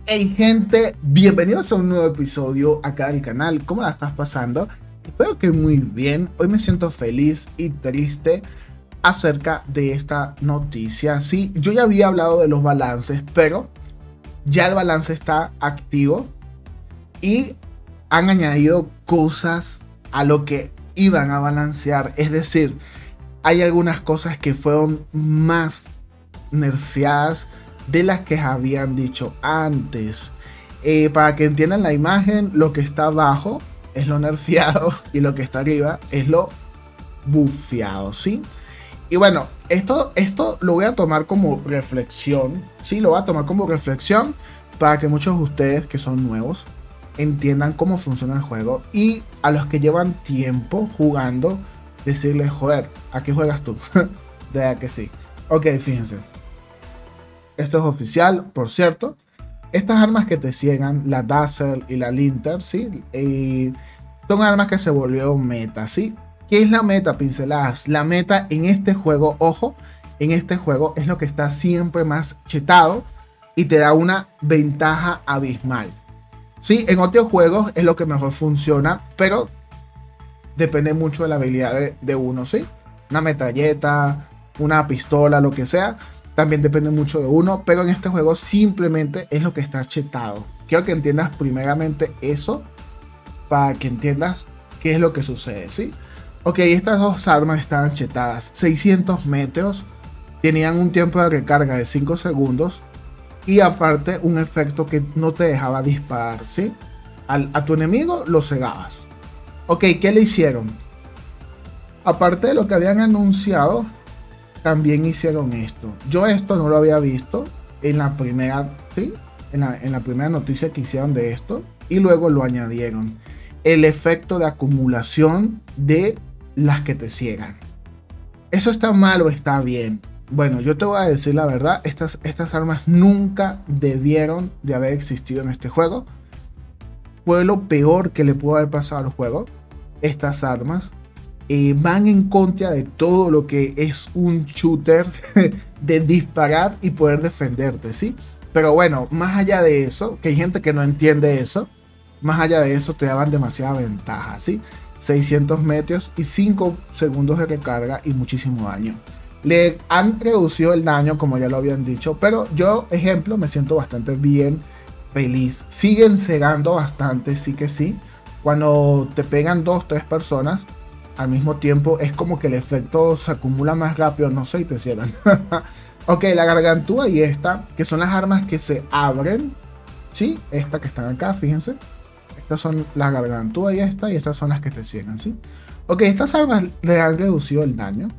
Hey gente, bienvenidos a un nuevo episodio acá del canal. ¿Cómo la estás pasando? Espero que muy bien. Hoy me siento feliz y triste acerca de esta noticia. Sí, yo ya había hablado de los balances, pero ya el balance está activo y han añadido cosas a lo que iban a balancear. Es decir, hay algunas cosas que fueron más nerfeadas de las que habían dicho antes. Para que entiendan la imagen, lo que está abajo es lo nerfeado y lo que está arriba es lo bufeado, ¿sí? Y bueno, esto lo voy a tomar como reflexión, ¿sí? Lo voy a tomar como reflexión para que muchos de ustedes que son nuevos entiendan cómo funciona el juego, y a los que llevan tiempo jugando, decirles, joder, ¿a qué juegas tú? De verdad que sí. Ok, fíjense. Esto es oficial, por cierto. Estas armas que te ciegan, la Dazzle y la Linter, ¿sí? Son armas que se volvieron meta, ¿sí? ¿Qué es la meta, pinceladas? La meta en este juego, ojo, en este juego es lo que está siempre más chetado y te da una ventaja abismal. Sí, en otros juegos es lo que mejor funciona, pero depende mucho de la habilidad de uno, ¿sí? Una metralleta, una pistola, lo que sea, también depende mucho de uno, pero en este juego simplemente es lo que está chetado. Quiero que entiendas primeramente eso, para que entiendas qué es lo que sucede, ¿sí? Ok, estas dos armas estaban chetadas. 600 metros, tenían un tiempo de recarga de 5 segundos y aparte un efecto que no te dejaba disparar, ¿sí? A tu enemigo lo cegabas. Ok, ¿qué le hicieron? Aparte de lo que habían anunciado, también hicieron esto. Yo esto no lo había visto en la primera, ¿sí? En la primera noticia que hicieron de esto, y luego lo añadieron. El efecto de acumulación de las que te ciegan. ¿Eso está mal o está bien? Bueno, yo te voy a decir la verdad. Estas armas nunca debieron de haber existido en este juego. Fue lo peor que le pudo haber pasado al juego. Estas armas van en contra de todo lo que es un shooter de disparar y poder defenderte, ¿sí? Pero bueno, más allá de eso, que hay gente que no entiende eso, más allá de eso te daban demasiada ventaja, ¿sí? 600 metros y 5 segundos de recarga y muchísimo daño. Le han reducido el daño, como ya lo habían dicho, pero yo, ejemplo, me siento bastante bien, feliz. Siguen cegando bastante, sí que sí. Cuando te pegan 2-3 personas al mismo tiempo, es como que el efecto se acumula más rápido, no sé, y te ciegan. Ok, la gargantúa y esta, que son las armas que se abren, ¿sí? Esta que están acá, fíjense. Estas son las gargantúa y estas son las que te ciegan, ¿sí? Ok, estas armas le han reducido el daño.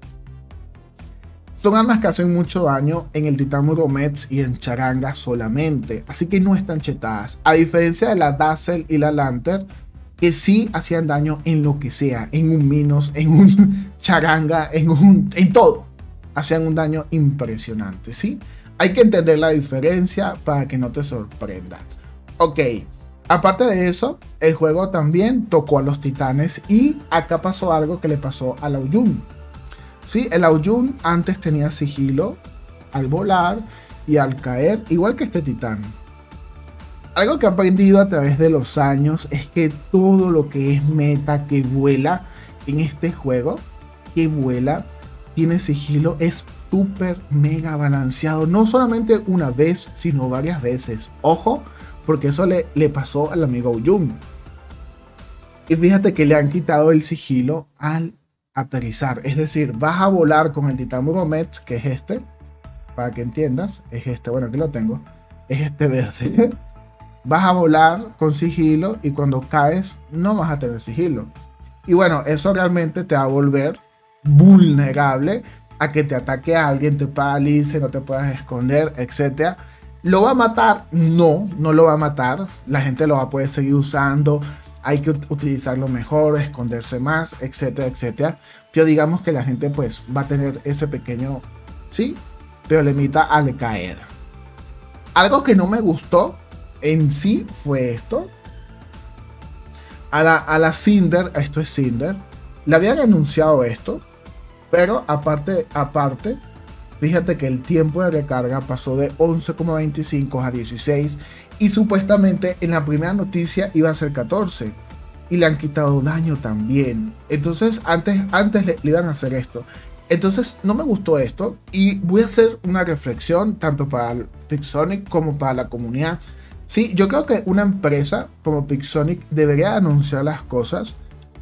Son armas que hacen mucho daño en el Titán Muromets y en Charanga solamente, así que no están chetadas. A diferencia de la Dazzle y la Lantern, que sí hacían daño en lo que sea, en un Minos, en un Charanga, en todo. Hacían un daño impresionante, ¿sí? Hay que entender la diferencia para que no te sorprenda. Ok, aparte de eso, el juego también tocó a los titanes y acá pasó algo que le pasó al Aoyun. Sí, el Aoyun antes tenía sigilo al volar y al caer, igual que este titán. Algo que he aprendido a través de los años es que todo lo que es meta que vuela en este juego, que vuela, tiene sigilo, es súper mega balanceado. No solamente una vez, sino varias veces. Ojo, porque eso le pasó al amigo Aoyun. Y fíjate que le han quitado el sigilo al aterrizar. Es decir, vas a volar con el Titán Muromets, que es este, para que entiendas, es este, bueno, aquí lo tengo, es este verde. Vas a volar con sigilo y cuando caes no vas a tener sigilo. Y bueno, eso realmente te va a volver vulnerable a que te ataque a alguien, te paralice, no te puedas esconder, etc. ¿Lo va a matar? No, no lo va a matar. La gente lo va a poder seguir usando. Hay que utilizarlo mejor, esconderse más, etcétera, etcétera. Pero digamos que la gente pues va a tener ese pequeño, sí, problemita al caer. Algo que no me gustó en sí fue esto. A la Cinder, esto es Cinder, le habían anunciado esto, pero aparte fíjate que el tiempo de recarga pasó de 11,25 a 16 y supuestamente en la primera noticia iba a ser 14 y le han quitado daño también. Entonces antes le iban a hacer esto. Entonces no me gustó esto y voy a hacer una reflexión tanto para Pixonic como para la comunidad. Sí, yo creo que una empresa como Pixonic debería anunciar las cosas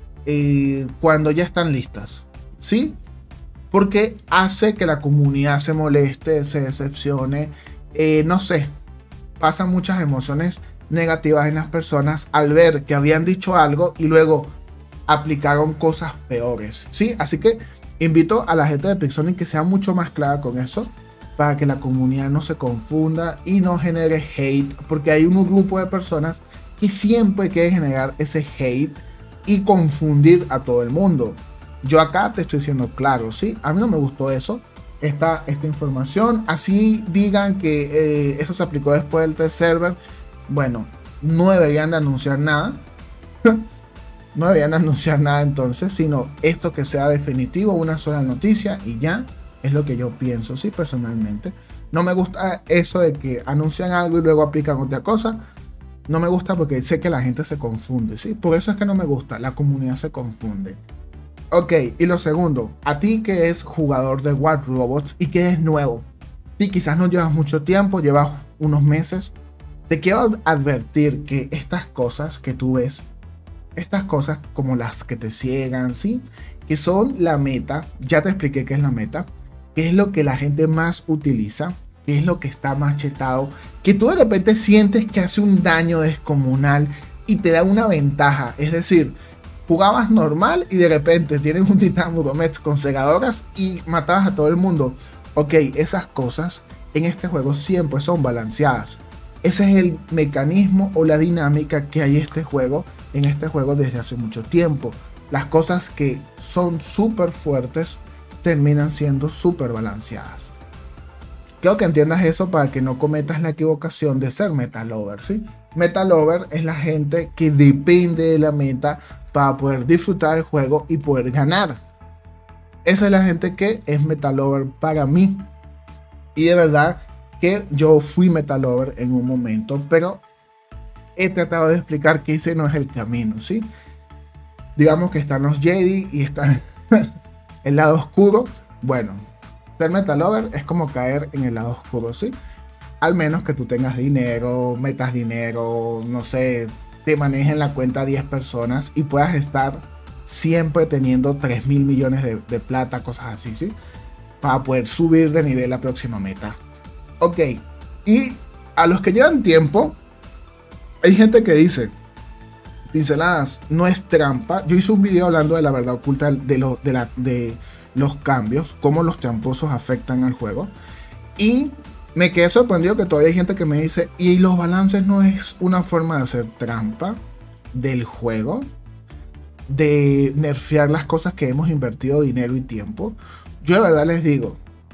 cuando ya están listas, ¿sí? Porque hace que la comunidad se moleste, se decepcione, no sé, pasan muchas emociones negativas en las personas al ver que habían dicho algo y luego aplicaron cosas peores, ¿sí? Así que invito a la gente de Pixonic que sea mucho más clara con eso, para que la comunidad no se confunda y no genere hate, porque hay un grupo de personas que siempre quiere generar ese hate y confundir a todo el mundo. Yo acá te estoy diciendo claro, ¿sí? A mí no me gustó eso, esta información. Así digan que eso se aplicó después del test server. Bueno, no deberían de anunciar nada. No deberían de anunciar nada entonces, sino esto que sea definitivo, una sola noticia y ya. Es lo que yo pienso, sí, personalmente. No me gusta eso de que anuncian algo y luego aplican otra cosa. No me gusta porque sé que la gente se confunde, ¿sí? Por eso es que no me gusta, la comunidad se confunde. Ok, y lo segundo, a ti que es jugador de War Robots y que es nuevo, y quizás no llevas mucho tiempo, llevas unos meses, te quiero advertir que estas cosas que tú ves, estas cosas como las que te ciegan, ¿sí? Que son la meta, ya te expliqué qué es la meta, qué es lo que la gente más utiliza, qué es lo que está más chetado, que tú de repente sientes que hace un daño descomunal y te da una ventaja, es decir, jugabas normal y de repente tienes un titán Muromet con segadoras y matabas a todo el mundo. Ok, esas cosas en este juego siempre son balanceadas. Ese es el mecanismo o la dinámica que hay en este juego desde hace mucho tiempo. Las cosas que son súper fuertes terminan siendo súper balanceadas. Quiero que entiendas eso para que no cometas la equivocación de ser meta lover, ¿sí? Meta lover es la gente que depende de la meta para poder disfrutar del juego y poder ganar. Esa es la gente que es meta lover para mí. Y de verdad que yo fui meta lover en un momento, pero he tratado de explicar que ese no es el camino, ¿sí? Digamos que están los Jedi y están el lado oscuro. Bueno, ser meta lover es como caer en el lado oscuro, ¿sí? Al menos que tú tengas dinero, metas dinero, no sé, te manejen la cuenta 10 personas y puedas estar siempre teniendo 3.000 millones de plata, cosas así, ¿sí? Para poder subir de nivel la próxima meta. Ok, y a los que llevan tiempo, hay gente que dice, pinceladas, no es trampa. Yo hice un video hablando de la verdad oculta de los cambios, cómo los tramposos afectan al juego. Y me quedé sorprendido que todavía hay gente que me dice, ¿y los balances no es una forma de hacer trampa del juego? De nerfear las cosas que hemos invertido dinero y tiempo. Yo de verdad les digo,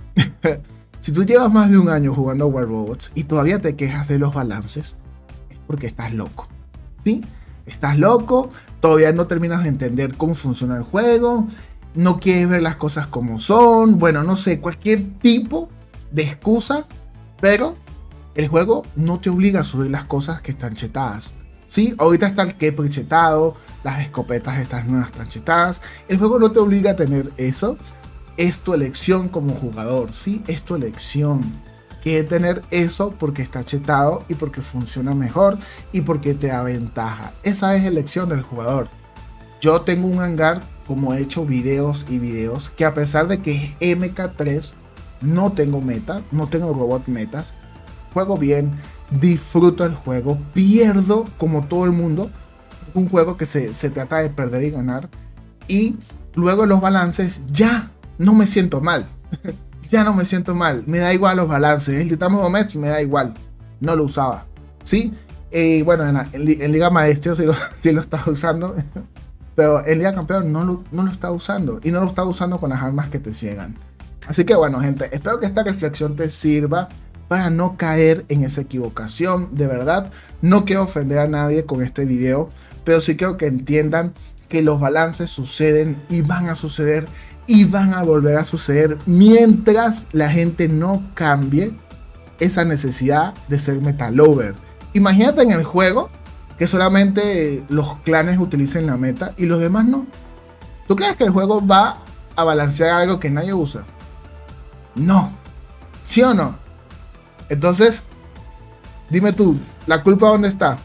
si tú llevas más de un año jugando War Robots y todavía te quejas de los balances, es porque estás loco, ¿sí? Estás loco, todavía no terminas de entender cómo funciona el juego, no quieres ver las cosas como son, bueno, no sé, cualquier tipo de excusa, pero el juego no te obliga a subir las cosas que están chetadas, ¿sí? Ahorita está el Kepri chetado, las escopetas estas nuevas están chetadas, el juego no te obliga a tener eso, es tu elección como jugador, ¿sí? Es tu elección. Quiere tener eso porque está chetado y porque funciona mejor y porque te da ventaja. Esa es elección del jugador. Yo tengo un hangar, como he hecho videos y videos, que a pesar de que es MK3, no tengo meta, no tengo robot metas. Juego bien, disfruto el juego, pierdo como todo el mundo. Un juego que se trata de perder y ganar. Y luego los balances ya no me siento mal. Ya no me siento mal, me da igual los balances. El Titán Muromet me da igual, no lo usaba, ¿sí? Bueno, en Liga Maestro sí lo estaba usando, pero en Liga Campeón no lo estaba usando. Y no lo estaba usando con las armas que te ciegan. Así que bueno, gente, espero que esta reflexión te sirva para no caer en esa equivocación. De verdad, no quiero ofender a nadie con este video, pero sí quiero que entiendan que los balances suceden y van a suceder y van a volver a suceder mientras la gente no cambie esa necesidad de ser meta lover. Imagínate en el juego que solamente los clanes utilicen la meta y los demás no. ¿Tú crees que el juego va a balancear algo que nadie usa? No. ¿Sí o no? Entonces, dime tú, ¿la culpa dónde está?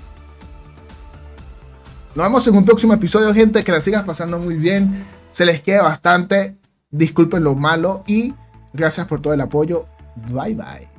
Nos vemos en un próximo episodio, gente. Que la sigas pasando muy bien. Se les quede bastante. Disculpen lo malo y gracias por todo el apoyo. Bye bye.